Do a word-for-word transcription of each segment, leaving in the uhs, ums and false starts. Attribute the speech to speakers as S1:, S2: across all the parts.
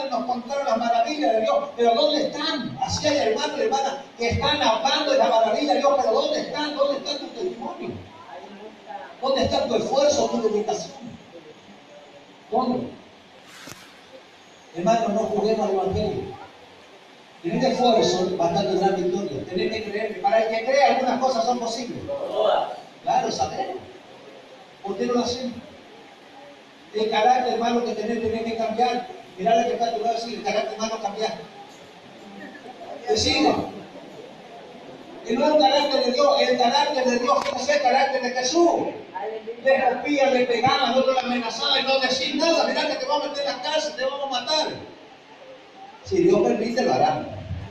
S1: y nos contaron las maravillas de Dios, pero ¿dónde están? Así hay hermanos y hermanas que están hablando de la maravilla de Dios, pero ¿dónde están? ¿Dónde está tu testimonio? ¿Dónde está tu esfuerzo, tu dedicación? ¿Dónde? Hermanos, no juguemos al Evangelio. Tener esfuerzo va a estar tu gran victoria. Tener que creer. Para el que cree, algunas cosas son posibles. Claro, sabemos. ¿Por qué no lo hacemos? El carácter, hermano, que tenés, tenés que cambiar. Mirá la que está a tu lado, decir, el carácter, hermano, cambiar. Decide. Que no es el carácter de Dios, el carácter de Dios es el carácter de Jesús. Le rompían, le pegaban, no le amenazaban, no decían nada. Mirá que te vamos a meter en la cárcel, te vamos a matar. Si Dios permite, lo harán.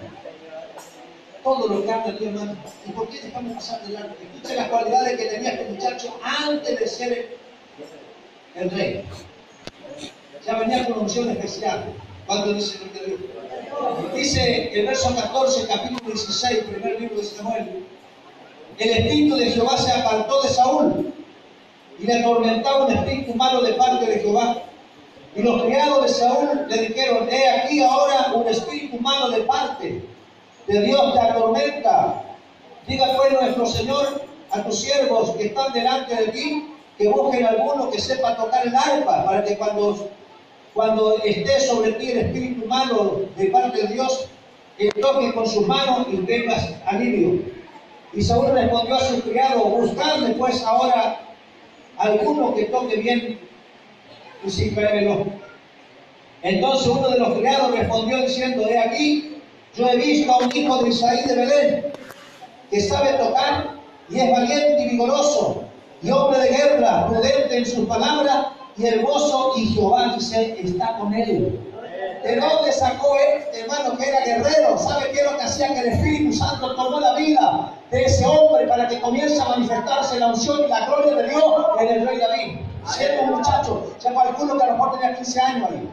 S1: Todo lo que habla Dios, hermano. ¿Y por qué dejamos pasar delante? Escuchen las cualidades que tenía este muchacho antes de ser el, el rey. Ya venía con una unción especial. ¿Cuánto dice el de Dios? Dice el verso catorce, capítulo dieciséis, primer libro de Samuel. El espíritu de Jehová se apartó de Saúl y le atormentaba un espíritu malo de parte de Jehová. Y los criados de Saúl le dijeron: he aquí ahora un espíritu malo de parte de Dios te atormenta. Diga pues nuestro Señor a tus siervos que están delante de ti, que busquen alguno que sepa tocar el arpa, para que cuando, cuando esté sobre ti el espíritu malo de parte de Dios, que toque con sus manos y tengas alivio. Y Saúl respondió a su criado: buscadme pues ahora alguno que toque bien y sin créemelo. Entonces uno de los criados respondió diciendo: he aquí, yo he visto a un hijo de Isaí de Belén, que sabe tocar y es valiente y vigoroso, y hombre de guerra, prudente en sus palabras y hermoso, y Jehová dice, está con él. ¿De dónde sacó él, hermano, que era guerrero? ¿Sabe qué es lo que hacía? Que el Espíritu Santo tomó la vida de ese hombre para que comience a manifestarse la unción y la gloria de Dios en el rey David. Siendo un muchacho, ya calculo que a lo mejor tenía quince años ahí.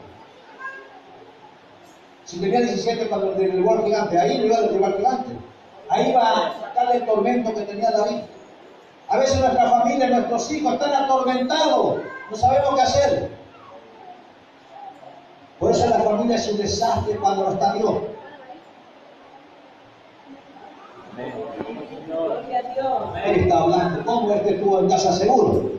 S1: Si tenía diecisiete cuando derribó al gigante, ahí no iba a derribar al gigante. Ahí va a sacarle el tormento que tenía David. A veces nuestra familia, nuestros hijos están atormentados, no sabemos qué hacer. Por eso la familia es un desastre cuando no está Dios. Él está hablando. ¿Cómo es que estuvo en casa seguro?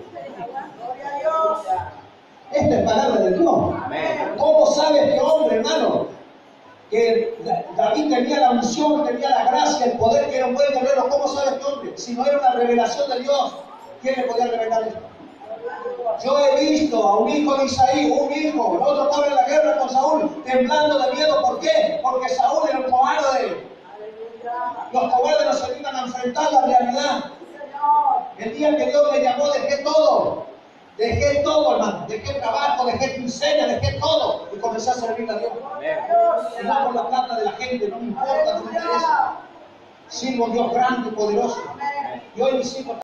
S1: Esta es palabra de Dios. ¿Cómo sabe este hombre, hermano, que David tenía la unción, tenía la gracia, el poder, que era un buen guerrero? ¿Cómo sabe este hombre? Si no era una revelación de Dios, ¿quién le podía revelar esto? Yo he visto a un hijo de Isaí, un hijo, el otro estaba en la guerra con Saúl, temblando de miedo. ¿Por qué? Porque Saúl era un cobarde. Los cobardes no se iban a enfrentar la realidad. El día que Dios me llamó, dejé todo. Dejé todo, hermano. Dejé trabajo, dejé quincenas, dejé todo. Y comencé a servir a Dios. Y no por la plata de la gente, no me importa, no me interesa. Sirvo a un Dios grande y poderoso. Y hoy mis hijos